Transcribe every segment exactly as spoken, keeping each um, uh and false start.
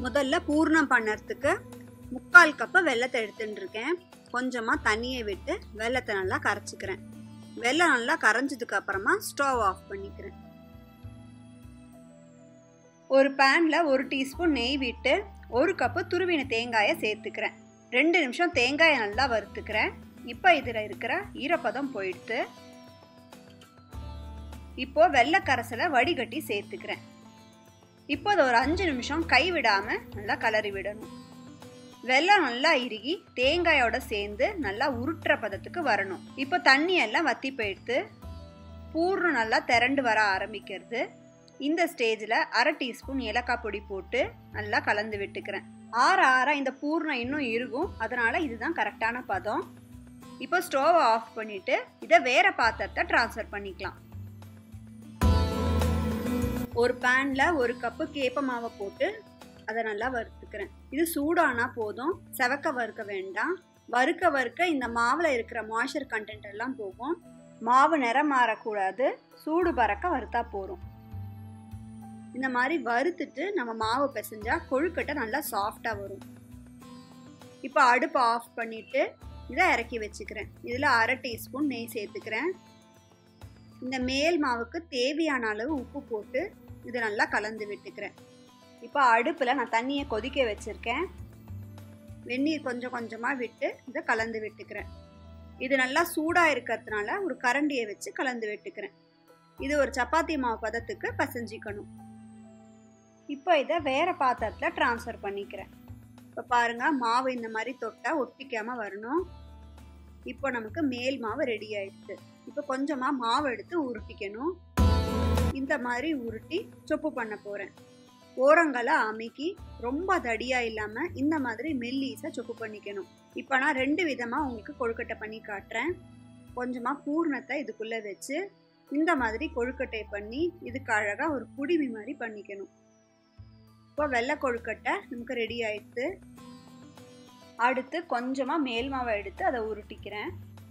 முதல்ல பூர்ணம் பண்ணறதுக்கு முக்கால் கப்பு வெல்லத்தை எடுத்துட்டு இருக்கேன். கொஞ்சமா தண்ணியை விட்டு வெல்லத்தை நல்லா கரைச்சிக்கிறேன். வெல்லம் நல்லா கரைஞ்சதுக்கு அப்புறமா ஸ்டவ் ஆஃப் பண்ணிக்கிறேன். ஒரு பேன்ல ஒரு டீஸ்பூன் நெய் விட்டு ஒரு கப்பு துருவின தேங்காயை சேர்த்துக்கிறேன். ரெண்டு நிமிஷம் தேங்காயை நல்லா வறுத்துக்கிறேன். இப்போ இதில் இருக்கிற ஈரப்பதம் போயிடுத்து. இப்போ வெள்ளை கரைசலை வடிகட்டி சேர்த்துக்கிறேன். இப்போ அது ஒரு அஞ்சு நிமிஷம் கை விடாம நல்லா கலரி விடணும். வெல்லம் நல்லா இறுகி தேங்காயோட சேர்ந்து நல்லா உருட்டுற பதத்துக்கு வரணும். இப்போ தண்ணி எல்லாம் வத்தி போயிடுத்து. பூர்ணம் நல்லா திரண்டு வர ஆரம்பிக்கிறது. இந்த ஸ்டேஜில் அரை டீஸ்பூன் ஏலக்காய் பொடி போட்டு நல்லா கலந்து விட்டுக்கிறேன். ஆற ஆற இந்த பூர்ணம் இன்னும் இருக்கும். அதனால இதுதான் கரெக்டான பதம். இப்போ ஸ்டவ் ஆஃப் பண்ணிட்டு இதை வேற பாத்திரத்தை டிரான்ஸ்ஃபர் பண்ணிக்கலாம். ஒரு பேன்ல ஒரு கப்பு கேப்ப மாவை போட்டு அதை நல்லா வறுத்துக்கிறேன். இது சூடானா போதும், செவக்க வறுக்க வேண்டாம். வறுக்க வறுக்க இந்த மாவுல இருக்கிற மாய்ஸ்சர் கண்டென்ட் எல்லாம் போகும். மாவு நிறம் மாறக்கூடாது, சூடு பறக்க வறுத்தா போதும். இந்த மாதிரி வறுத்துட்டு நம்ம மாவு பிசைஞ்சா கொழுக்கட்டை நல்லா சாஃப்டா வரும். இப்போ அடுப்பை ஆஃப் பண்ணிட்டு இதை இறக்கி வச்சுக்கிறேன். இதில் அரை டீஸ்பூன் நெய் சேர்த்துக்கிறேன். இந்த மேல் மாவுக்கு தேவையான அளவு உப்பு போட்டு இதை நல்லா கலந்து விட்டுக்கிறேன். இப்போ அடுப்பில் நான் தண்ணியை கொதிக்க வச்சுருக்கேன். வெந்நீர் கொஞ்சம் கொஞ்சமாக விட்டு இதை கலந்து விட்டுக்கிறேன். இது நல்லா சூடாக இருக்கிறதுனால ஒரு கரண்டியை வச்சு கலந்து விட்டுக்கிறேன். இது ஒரு சப்பாத்தி மாவு பதத்துக்கு பசைஞ்சிக்கணும். இப்போ இதை வேற பாத்திரத்தில் டிரான்ஸ்ஃபர் பண்ணிக்கிறேன். இப்போ பாருங்க, மாவு இந்த மாதிரி தொட்டால் ஒட்டிக்காமல் வரணும். இப்போ நமக்கு மேல் மாவு ரெடி ஆயிடுச்சு. இப்போ கொஞ்சமாக மாவு எடுத்து உருட்டிக்கணும். இந்த மாதிரி உருட்டி சொப்பு பண்ண போகிறேன். ஓரங்களை அமுக்கி ரொம்ப தடியாக இல்லாமல் இந்த மாதிரி மெல்லீஸாக சொப்பு பண்ணிக்கணும். இப்போ நான் ரெண்டு விதமாக உங்களுக்கு கொழுக்கட்டை பண்ணி காட்டுறேன். கொஞ்சமாக பூர்ணத்தை இதுக்குள்ளே வச்சு இந்த மாதிரி கொழுக்கட்டை பண்ணி இதுக்கு அழகாக ஒரு குடிமி மாதிரி பண்ணிக்கணும். இப்போ வெள்ளை கொழுக்கட்டை நமக்கு ரெடி ஆயிடுச்சு. அடுத்து கொஞ்சமாக மேல் மாவை எடுத்து அதை உருட்டிக்கிறேன்.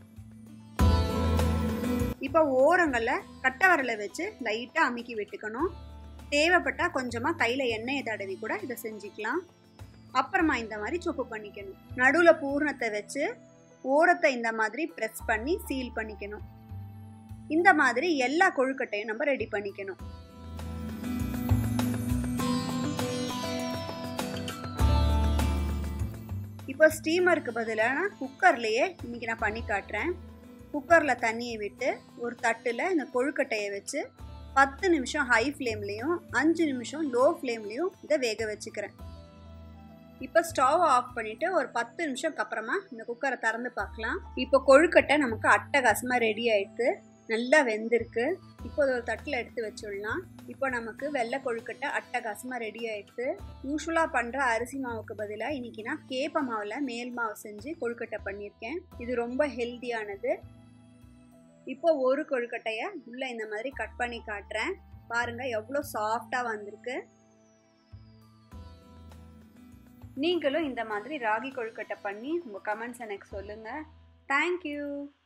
இப்போ ஓரங்களில் கட்டை வரலை வச்சு லைட்டாக அமுக்கி விட்டுக்கணும். தேவைப்பட்டால் கொஞ்சமாக கையில் எண்ணெயை தடவி கூட இதை செஞ்சுக்கலாம். அப்புறமா இந்த மாதிரி சொப்பு பண்ணிக்கணும். நடுவில் பூர்ணத்தை வச்சு ஓரத்தை இந்த மாதிரி ப்ரெஸ் பண்ணி சீல் பண்ணிக்கணும். இந்த மாதிரி எல்லா கொழுக்கட்டையும் நம்ம ரெடி பண்ணிக்கணும். இப்போ ஸ்டீமருக்கு பதிலாக குக்கர்லேயே இன்னைக்கு நான் பண்ணி காட்டுறேன். குக்கரில் தண்ணியை விட்டு ஒரு தட்டில் இந்த கொழுக்கட்டையை வச்சு பத்து நிமிஷம் ஹை ஃப்ளேம்லேயும் அஞ்சு நிமிஷம் லோ ஃப்ளேம்லேயும் இதை வேக வச்சுக்கிறேன். இப்போ ஸ்டவ் ஆஃப் பண்ணிவிட்டு ஒரு பத்து நிமிஷம்க்கு அப்புறமா இந்த குக்கரை திறந்து பார்க்கலாம். இப்போ கொழுக்கட்டை நமக்கு அட்டகாசமாக ரெடி ஆயிடுத்து. நல்லா வெந்திருக்கு. இப்போ ஒரு தட்டில் எடுத்து வச்சுடலாம். இப்போ நமக்கு வெள்ளை கொழுக்கட்டை அட்டகாசமாக ரெடி ஆயிடுத்து. யூஸ்வலாக பண்ணுற அரிசி மாவுக்கு பதிலாக இன்னைக்கு நான் கேப்ப மாவில் மேல் மாவு செஞ்சு கொழுக்கட்டை பண்ணியிருக்கேன். இது ரொம்ப ஹெல்த்தியானது. இப்போ ஒரு கொழுக்கட்டையை உள்ள இந்த மாதிரி கட் பண்ணி காட்டுறேன். பாருங்க எவ்வளோ சாஃப்டாக வந்திருக்கு. நீங்களும் இந்த மாதிரி ராகி கொழுக்கட்டை பண்ணி உங்கள் கமெண்ட்ஸ் எனக்கு சொல்லுங்கள். தேங்க்யூ.